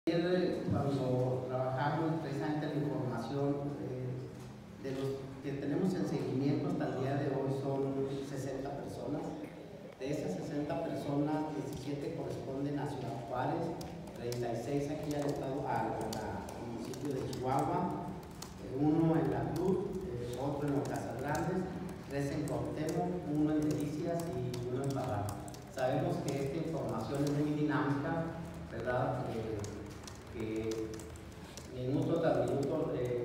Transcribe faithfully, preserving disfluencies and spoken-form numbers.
Cuando trabajamos precisamente la información eh, de los que tenemos en seguimiento hasta el día de hoy son sesenta personas. De esas sesenta personas, diecisiete corresponden a Ciudad Juárez, treinta y seis aquí al estado, al municipio de Chihuahua, uno en La Cruz, eh, otro en Los Casagrandes, tres en Cuauhtémoc, uno en Delicias y uno en Parral. Sabemos que esta información es muy dinámica, ¿verdad? Eh, que minuto tras minuto eh,